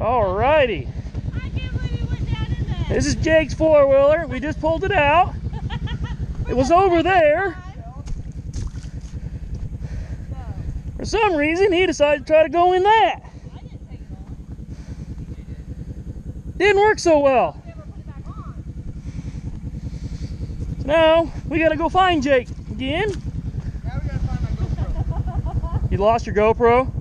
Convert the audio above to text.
Alrighty. I can't believe he went down in there. This is Jake's four-wheeler. We just pulled it out. It was over there. For some reason, he decided to try to go in that. I didn't take it on. Didn't work so well. Never put it back on. So now, we gotta go find Jake again. Now we gotta find my GoPro. You lost your GoPro?